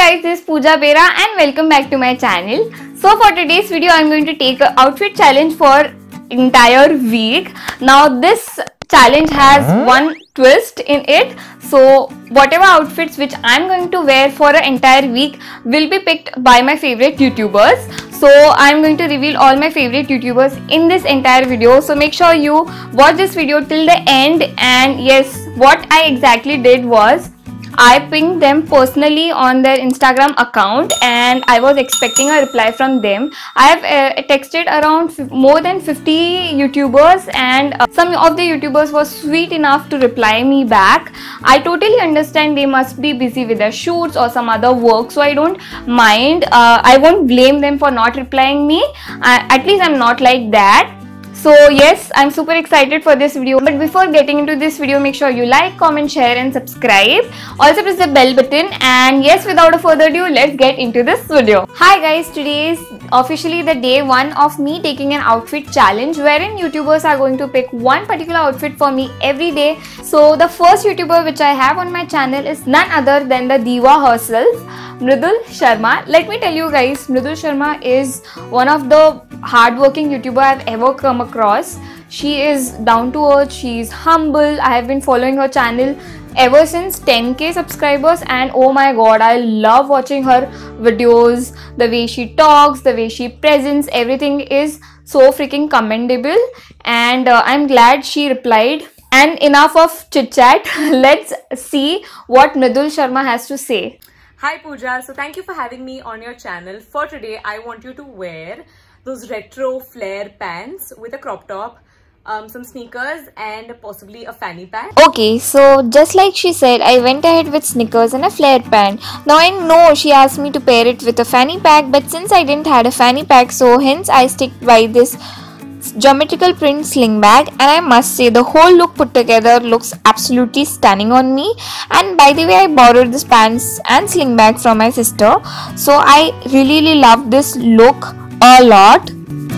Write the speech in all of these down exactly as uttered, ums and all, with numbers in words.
guys, this is Pooja Bera and welcome back to my channel. So for today's video, I'm going to take an outfit challenge for entire week. Now this challenge has one twist in it. So whatever outfits which I'm going to wear for an entire week will be picked by my favorite YouTubers. So I'm going to reveal all my favorite YouTubers in this entire video. So make sure you watch this video till the end. And yes, what I exactly did was I pinged them personally on their Instagram account and I was expecting a reply from them. I have uh, texted around more than fifty YouTubers and uh, some of the YouTubers were sweet enough to reply me back. I totally understand they must be busy with their shoots or some other work, so I don't mind. Uh, I won't blame them for not replying me. Uh, at least I'm not like that. So yes, I'm super excited for this video. But before getting into this video, make sure you like, comment, share and subscribe. Also press the bell button. And yes, without further ado, let's get into this video. Hi guys, today is officially the day one of me taking an outfit challenge wherein YouTubers are going to pick one particular outfit for me every day. So the first YouTuber which I have on my channel is none other than the diva herself, Mridul Sharma. Let me tell you guys, Mridul Sharma is one of the hardworking YouTuber I've ever come across. She is down to earth, she is humble. I have been following her channel ever since ten K subscribers and oh my god, I love watching her videos. The way she talks, the way she presents, everything is so freaking commendable and uh, I'm glad she replied. And enough of chit chat, let's see what Mridul Sharma has to say. Hi Pooja, so thank you for having me on your channel. For today, I want you to wear those retro flare pants with a crop top, um, some sneakers and possibly a fanny pack. Okay, so just like she said, I went ahead with sneakers and a flare pant. Now I know she asked me to pair it with a fanny pack, but since I didn't had a fanny pack, so hence I stick by this geometrical print sling bag, and I must say the whole look put together looks absolutely stunning on me. And by the way, I borrowed this pants and sling bag from my sister, so I really really love this look a lot.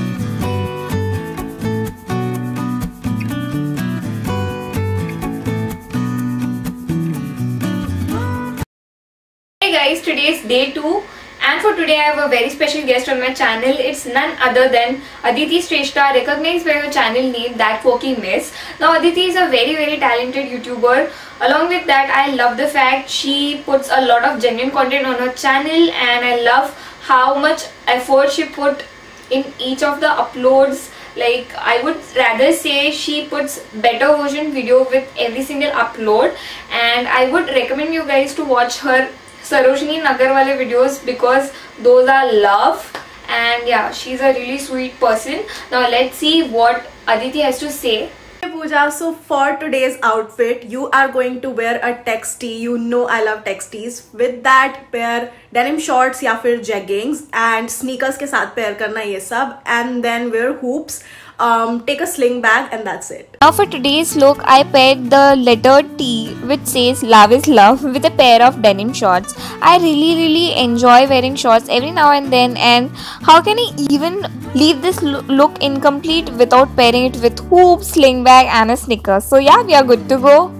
Hey guys, today is day two. And for today I have a very special guest on my channel. It's none other than Aditi Shrestha, recognized by her channel name That Quirky Miss. Now Aditi is a very very talented YouTuber. Along with that, I love the fact she puts a lot of genuine content on her channel and I love how much effort she put in each of the uploads. Like, I would rather say she puts better version video with every single upload, and I would recommend you guys to watch her Sarojini Nagarwale videos because those are love. And yeah, she's a really sweet person. Now let's see what Aditi has to say. Hey Pooja, so for today's outfit, you are going to wear a tex tee. You know I love tex tees. With that, pair denim shorts या फिर jeggings and sneakers के साथ pair करना ये सब, and then wear hoops. Um, take a sling bag and that's it. Now for today's look, I paired the letter T which says love is love with a pair of denim shorts. I really really enjoy wearing shorts every now and then, and how can I even leave this look incomplete without pairing it with hoops, sling bag and a sneaker. So yeah, we are good to go.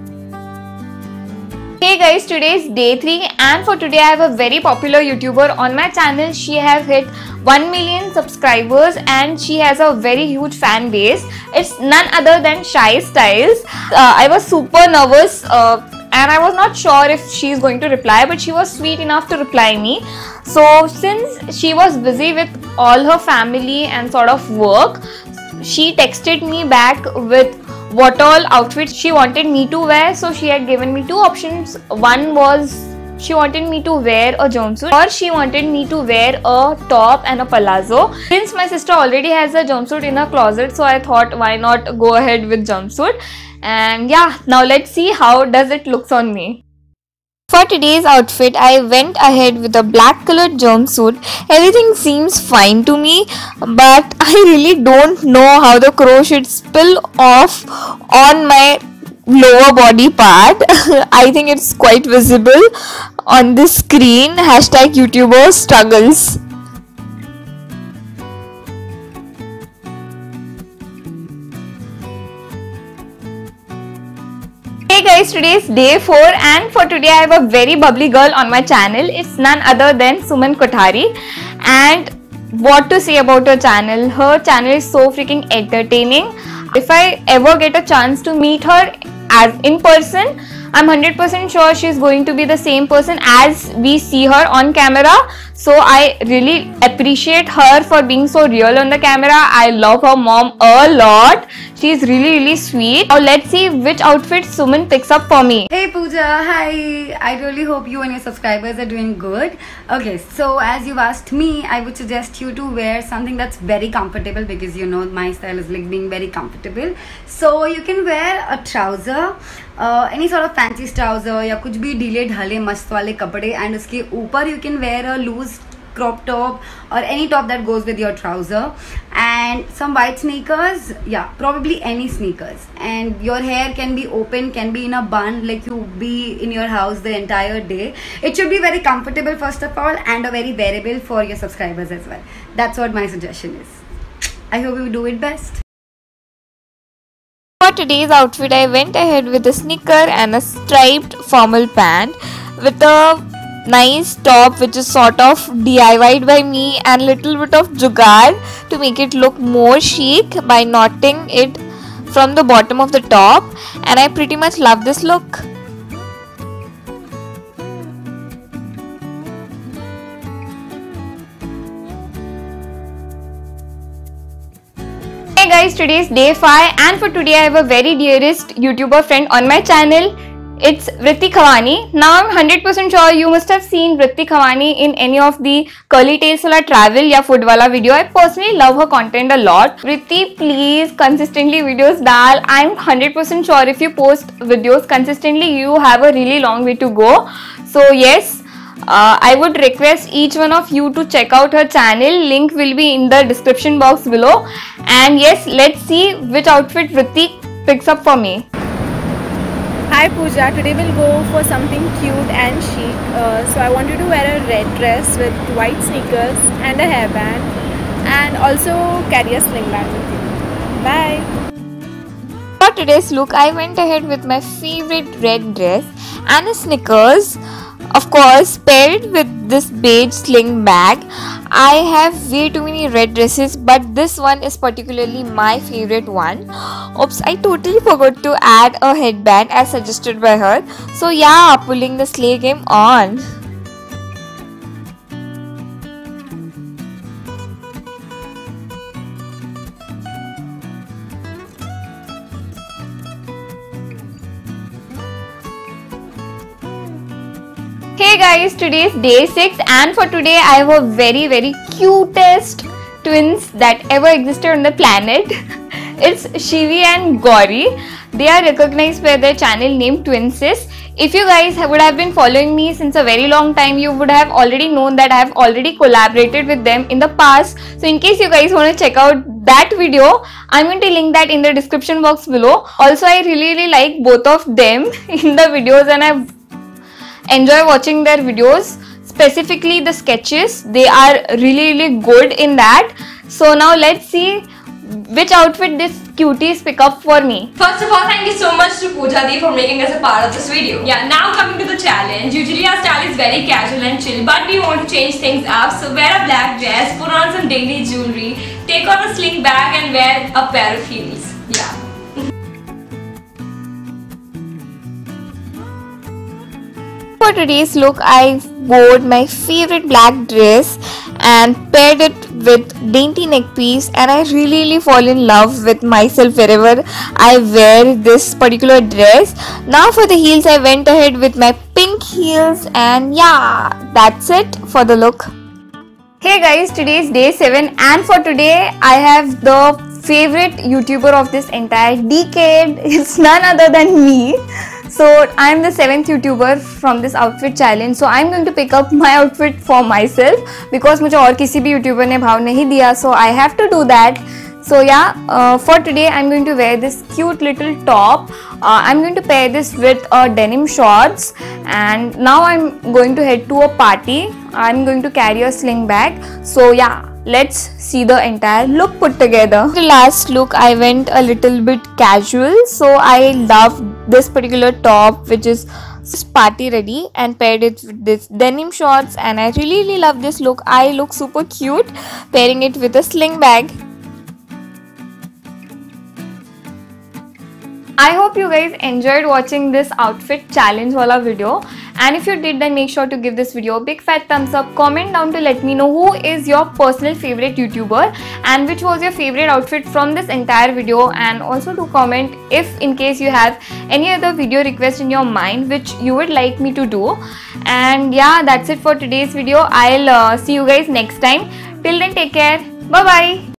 Hey guys, today is day three and for today I have a very popular YouTuber on my channel. She has hit one million subscribers and she has a very huge fan base. It's none other than Shy Styles. Uh, I was super nervous uh, and I was not sure if she's going to reply, but she was sweet enough to reply me. So since she was busy with all her family and sort of work, she texted me back with what all outfits she wanted me to wear. So she had given me two options. One was she wanted me to wear a jumpsuit or she wanted me to wear a top and a palazzo. Since my sister already has a jumpsuit in her closet, so I thought why not go ahead with jumpsuit. And yeah, now let's see how does it looks on me. For today's outfit, I went ahead with a black colored jumpsuit. Everything seems fine to me, but I really don't know how the crow should spill off on my lower body part. I think it's quite visible on the screen. Hashtag YouTuber struggles. Hey guys, today is day four and for today I have a very bubbly girl on my channel. It's none other than Suman Kothari. And what to say about her channel? Her channel is so freaking entertaining. If I ever get a chance to meet her as in person, I'm one hundred percent sure she's going to be the same person as we see her on camera. So I really appreciate her for being so real on the camera. I love her mom a lot. She's really really sweet. Now let's see which outfit Suman picks up for me. Hey Pooja, hi. I really hope you and your subscribers are doing good. Okay, so as you've asked me, I would suggest you to wear something that's very comfortable because you know my style is like being very comfortable. So you can wear a trouser, uh, any sort of fancy trouser या कुछ भी ढीले ढाले मस्त वाले कपड़े, and उसके ऊपर you can wear a loose crop top or any top that goes with your trouser and some white sneakers. Yeah, probably any sneakers, and your hair can be open, can be in a bun, like you be in your house the entire day. It should be very comfortable first of all and a very wearable for your subscribers as well. That's what my suggestion is. I hope you do it best. For today's outfit, I went ahead with a sneaker and a striped formal pant with a nice top which is sort of D I Y'd by me and little bit of jugaad to make it look more chic by knotting it from the bottom of the top, and I pretty much love this look. Hey guys, today is day five and for today I have a very dearest YouTuber friend on my channel. It's Vritti Khawani. Now I'm one hundred percent sure you must have seen Vritti Khawani in any of the curly tails wala travel ya food wala video. I personally love her content a lot. Vritti, please consistently videos dal. I'm one hundred percent sure if you post videos consistently, you have a really long way to go. So yes, uh, I would request each one of you to check out her channel. Link will be in the description box below. And yes, let's see which outfit Vritti picks up for me. Hi Pooja, today we'll go for something cute and chic. Uh, so I want you to wear a red dress with white sneakers and a hairband, and also carry a sling bag with you. Bye! For today's look, I went ahead with my favorite red dress and a sneakers, of course paired with this beige sling bag. I have way too many red dresses, but this one is particularly my favorite one. Oops, I totally forgot to add a headband as suggested by her. So yeah, pulling the slay game on. Hey guys, today is day six and for today I have a very very cutest twins that ever existed on the planet. It's Shivi and Gauri. They are recognized by their channel name Twinsis. If you guys would have been following me since a very long time, you would have already known that I have already collaborated with them in the past. So in case you guys want to check out that video, I'm going to link that in the description box below. Also, I really really like both of them in the videos and I enjoy watching their videos, specifically the sketches. They are really really good in that. So now let's see which outfit this cuties pick up for me. First of all, thank you so much to Pooja Di for making us a part of this video. Yeah, now coming to the challenge. Usually our style is very casual and chill, but we want to change things up. So wear a black dress, put on some daily jewelry, take on a sling bag and wear a pair of heels. Yeah. For today's look, I wore my favorite black dress and paired it with dainty neck piece, and I really really fall in love with myself wherever I wear this particular dress. Now for the heels, I went ahead with my pink heels, and yeah, that's it for the look. Hey guys, today is day seven and for today I have the favorite YouTuber of this entire decade. It's none other than me. So I am the seventh YouTuber from this outfit challenge. So I am going to pick up my outfit for myself because मुझे और किसी भी YouTuber ने भाव नहीं दिया. So I have to do that. So yeah, uh, for today I am going to wear this cute little top. Uh, I am going to pair this with a denim shorts, and now I am going to head to a party. I am going to carry a sling bag. So yeah, let's see the entire look put together. The last look I went a little bit casual, so I love this particular top which is party ready and paired it with this denim shorts, and I really really love this look. I look super cute pairing it with a sling bag. I hope you guys enjoyed watching this outfit challenge wala video, and if you did, then make sure to give this video a big fat thumbs up. Comment down to let me know who is your personal favorite YouTuber and which was your favorite outfit from this entire video, and also to comment if in case you have any other video request in your mind which you would like me to do. And yeah, that's it for today's video. I'll uh, see you guys next time. Till then, take care. Bye bye.